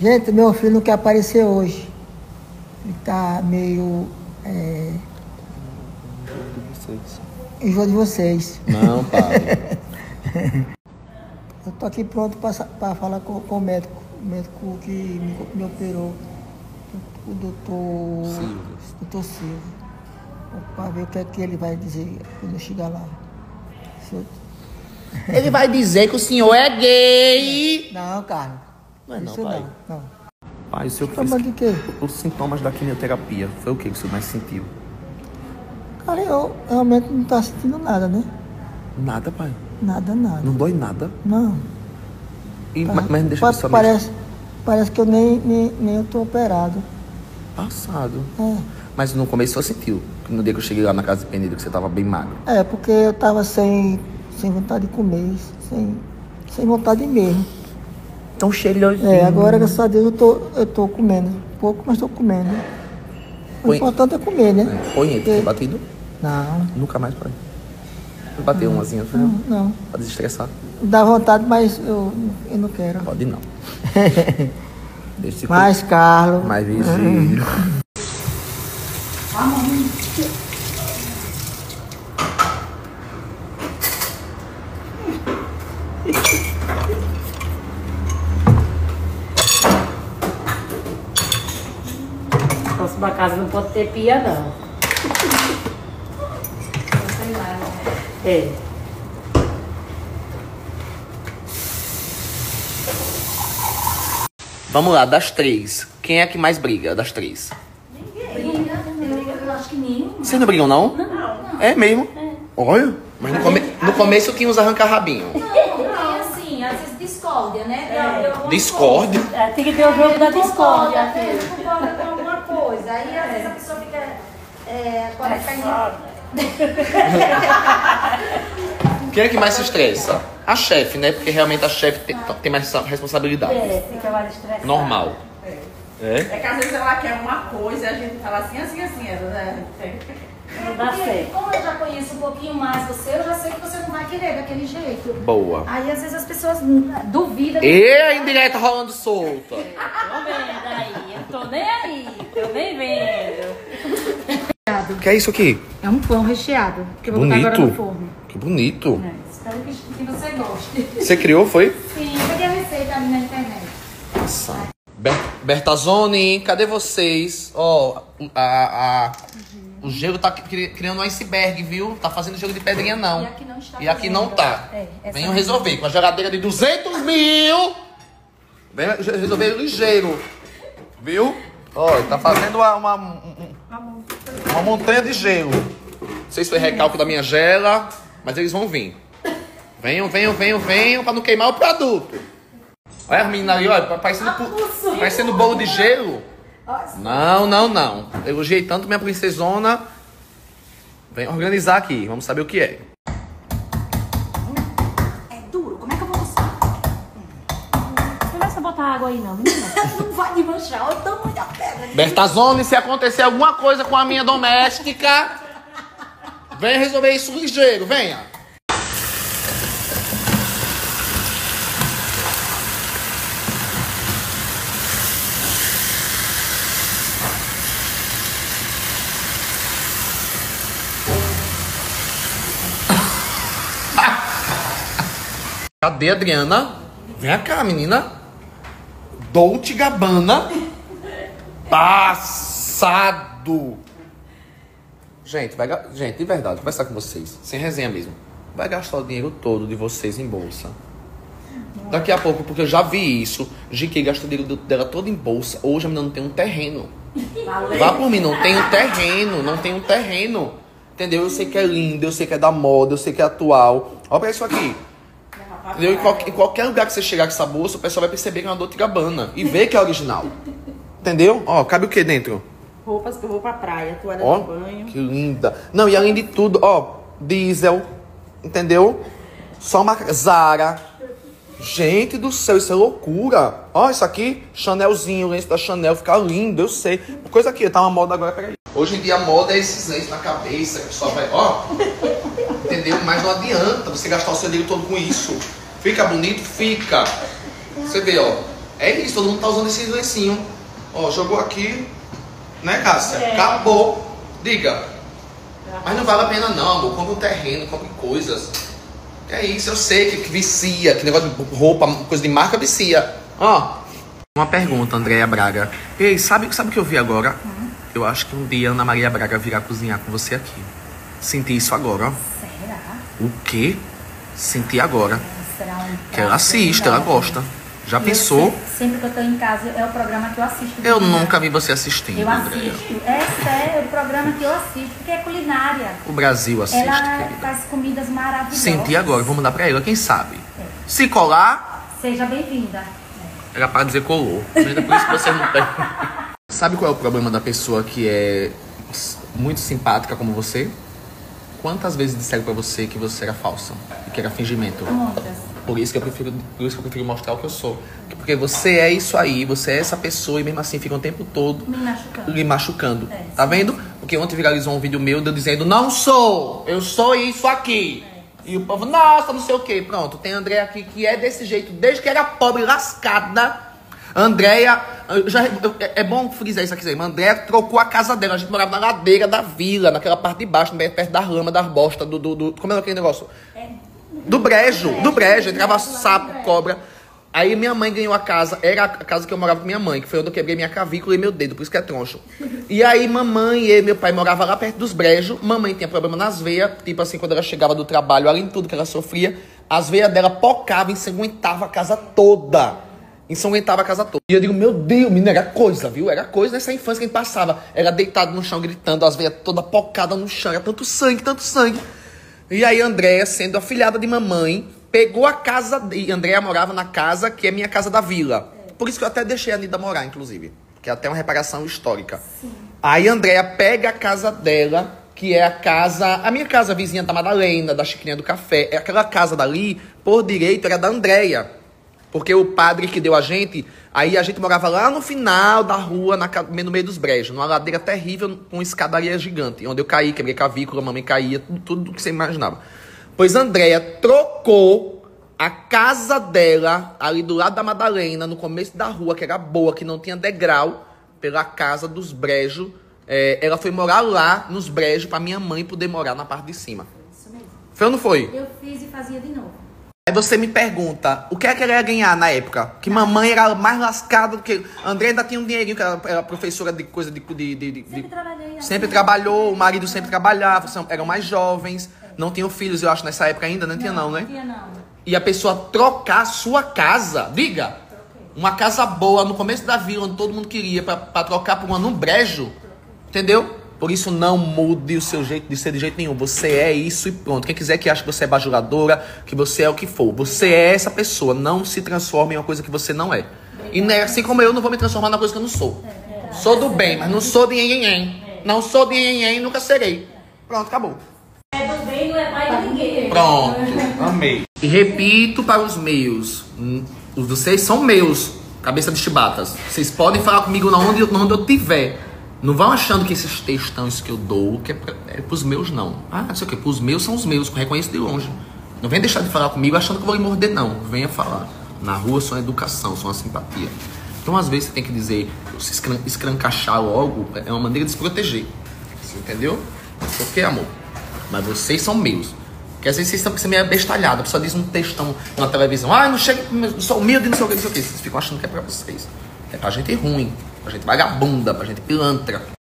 Gente, meu filho não quer aparecer hoje. Ele tá meio... enjoo de vocês. Não, pai. Eu tô aqui pronto para falar com o médico. O médico que me operou. O doutor Silvio. Para ver o que é que ele vai dizer quando eu chegar lá. Ele vai dizer que o senhor é gay. Não, Carlos. Não é não, Isso pai. Não. Pai, o senhor Sintoma de quê? Os sintomas da quimioterapia, foi o que o senhor mais sentiu? Cara, eu realmente não tô sentindo nada, né? Nada, pai. Nada. Não dói nada? Não. E, Tá. mas deixa eu saber. Parece que eu nem eu tô operado. Passado. É. Mas no começo eu sentiu. No dia que eu cheguei lá na casa de Penedo, que você tava bem magro. É, porque eu tava sem vontade de comer, sem vontade mesmo. Tão cheirosinho. É, agora, graças a Deus, eu tô comendo. Pouco, mas tô comendo. O importante é comer, né? Põe ele, tem batido? Não. Nunca mais, pai. Bateu umazinha, foi? Não. Pra desestressar? Dá vontade, mas eu não quero. Pode não. Deixa Mais Carlos. Mais Virgílio. Próxima casa não pode ter pia, não. É. Vamos lá, das três. Quem é que mais briga das três? Eu acho que nenhum. Vocês não brigam, não? Não. É mesmo? Olha. Mas no começo tinha uns arranca-rabinho. Não, assim, às vezes discórdia, né? Discórdia? Tem que ter o jogo da discórdia. Concorda com alguma coisa. Aí às vezes a pessoa fica. Pode ficar Quem é que mais se estressa? A chefe, né? Porque realmente a chefe tem mais responsabilidade. Fica mais estressado. Normal. É que às vezes ela quer uma coisa e a gente fala assim, né? Não dá certo. Como eu já conheço um pouquinho mais você, eu já sei que você não vai querer daquele jeito. Boa. Aí às vezes as pessoas duvidam. E a indireta rolando solta. Tô vendo aí. Eu tô nem aí. Tô nem vendo. O que é isso aqui? É um pão recheado, que eu vou Bonito. botar agora no forno. Que bonito. Espero que você goste. Você criou, foi? Sim, eu peguei a receita ali na internet. Nossa. Bertazone, cadê vocês? Ó, o gelo tá criando um iceberg, viu? Tá fazendo gelo de pedrinha, não. E aqui não está. E aqui não tá. Essa Venham resolver com a geladeira de 200 mil. Venham resolver ligeiro. Viu? Ó, tá fazendo uma montanha de gelo. Não sei se foi recalque da minha gela, mas eles vão vir. Venham pra não queimar o produto. Olha as meninas ali, olha, parecendo bolo de gelo. Não. Elogiei tanto minha princesona. Vem organizar aqui, vamos saber o que é. É duro, como é que eu vou usar? Não começa a botar água aí, não, menina. Não vai me manchar, olha o tamanho da pedra. Bertazone, se acontecer alguma coisa com a minha doméstica, venha resolver isso ligeiro, venha. Cadê a Adriana? Vem cá, menina. Dolce Gabbana. Passado. Gente, gente, de verdade, vou conversar com vocês. Sem resenha mesmo. Vai gastar o dinheiro todo de vocês em bolsa. Daqui a pouco, porque eu já vi isso. GK gastou o dinheiro dela todo em bolsa. Hoje a menina não tem um terreno. Vá por mim, não tem um terreno. Entendeu? Eu sei que é lindo, eu sei que é da moda, eu sei que é atual. Olha pra isso aqui. Entendeu? Em qualquer lugar que você chegar com essa bolsa, o pessoal vai perceber que é uma Dolce Gabbana e ver que é original. Entendeu? Ó, cabe o que dentro? Roupas que eu vou pra praia, toalha Ó, de banho. que linda. Não, e além de tudo, ó, diesel, entendeu? Só marca Zara. Gente do céu, isso é loucura. Ó, isso aqui, Chanelzinho, lenço da Chanel, fica lindo, eu sei. Coisa aqui, tá uma moda agora, peraí. Hoje em dia a moda é esses lenços na cabeça, que só vai, ó. Entendeu? Mas não adianta você gastar o seu dinheiro todo com isso. Fica bonito? Fica. Você vê, ó. É isso, todo mundo tá usando esse lencinho. Ó, jogou aqui, né, Cássia? Acabou. Diga. Mas não vale a pena não, amor. Compre um terreno, compre coisas. Que é isso, eu sei que vicia, que negócio de roupa, coisa de marca vicia. Ó. Uma pergunta, Andréia Braga. Ei, sabe o que eu vi agora? Eu acho que um dia a Ana Maria Braga virá cozinhar com você aqui. Senti isso agora, ó. Será? O quê? Senti agora. Será um Que ela assiste, ela gosta. Já pensou? Sempre que eu tô em casa, é o programa que eu assisto. Eu nunca vi você assistindo, Eu Andréia. assisto. É sério, o programa que eu assisto, porque é culinária. O Brasil assiste, Ela querida. faz comidas maravilhosas. Senti agora, vou mandar pra ela, quem sabe? Se colar, Seja bem-vinda. era pra dizer colou. Mas é por isso que você não tem. Sabe qual é o problema da pessoa que é muito simpática como você? Quantas vezes disseram pra você que você era falsa e que era fingimento? Muitas. Por isso que eu prefiro mostrar o que eu sou. Porque você é isso aí, você é essa pessoa e mesmo assim fica o tempo todo Me machucando. lhe machucando. Tá vendo? Porque ontem viralizou um vídeo meu de eu dizendo, não sou, eu sou isso aqui. E o povo, nossa, não sei o quê. Pronto, tem a Andréia aqui que é desse jeito, desde que era pobre, lascada. Andréia, é bom frisar isso aqui, mas Andréia trocou a casa dela. A gente morava na ladeira da vila, naquela parte de baixo, perto da lama, das bostas, como era aquele negócio? Do brejo, entrava sapo, cobra. Aí minha mãe ganhou a casa, era a casa que eu morava com minha mãe, que foi onde eu quebrei minha clavícula e meu dedo, por isso que é troncho. E aí mamãe e meu pai moravam lá perto dos brejos, mamãe tinha problema nas veias, tipo assim, quando ela chegava do trabalho, além de tudo que ela sofria, as veias dela pocavam, ensanguentavam a casa toda. Ensanguentava a casa toda. E eu digo, meu Deus, menina, era coisa, viu? Era coisa nessa infância que a gente passava. Era deitado no chão, gritando, as veias toda pocada no chão, era tanto sangue, tanto sangue. E aí Andréia, sendo afilhada de mamãe, pegou a casa, e Andréia morava na casa que é minha casa da vila. Por isso que eu até deixei a Nida morar, inclusive. Que é até uma reparação histórica. Sim. Aí Andréia pega a casa dela, que é a minha casa vizinha da Madalena, da Chiquinha do Café. É aquela casa dali, por direito, era da Andréia. Porque o padre que deu a gente, aí a gente morava lá no final da rua, no meio dos brejos, numa ladeira terrível, com escadaria gigante, onde eu caí, quebrei clavícula, mamãe caía, tudo que você imaginava. Pois Andréia trocou a casa dela, ali do lado da Madalena, no começo da rua, que era boa, que não tinha degrau, pela casa dos brejos. Ela foi morar lá, nos brejos, pra minha mãe poder morar na parte de cima. Isso mesmo. Foi ou não foi? Eu fiz e fazia de novo. Aí você me pergunta, o que é que ela ia ganhar na época? Que mamãe era mais lascada do que... André ainda tinha um dinheirinho, que ela era professora de coisa Sempre trabalhei. Sempre trabalhou, o marido sempre trabalhava, eram mais jovens, não tinham filhos, eu acho, nessa época ainda, não tinha não, né? Não tinha não. E a pessoa trocar a sua casa, diga, uma casa boa no começo da vila, onde todo mundo queria, pra trocar por uma no brejo, entendeu? Por isso não mude o seu jeito de ser de jeito nenhum. Você é isso e pronto. Quem quiser que ache que você é bajuladora, que você é o que for. Você é essa pessoa. Não se transforme em uma coisa que você não é. E assim como eu não vou me transformar na coisa que eu não sou. Sou do bem, mas não sou de nhenhenhen. Não sou de nhenhenhen e nunca serei. Pronto, acabou. É do bem, não é pai de ninguém. Pronto, amei. E repito para os meus. Os de vocês são meus. Cabeça de chibatas. Vocês podem falar comigo onde eu tiver. Não vão achando que esses textões que eu dou que é pros meus, não. Ah, não sei o que, pros meus são os meus, reconheço de longe. Não venha deixar de falar comigo achando que eu vou lhe morder, não. Venha falar. Na rua sou uma educação, sou uma simpatia. Então, às vezes, você tem que dizer, se escrancachar logo, é uma maneira de se proteger. Você entendeu? Por que, amor? Mas vocês são meus. Porque às vezes vocês estão com você meio bestalhado. A pessoa diz um textão na televisão. Ah, não chega, sou humilde, não sei o que, não sei o que. Vocês ficam achando que é pra vocês. É pra gente ruim. Pra gente vagabunda, pra gente pilantra.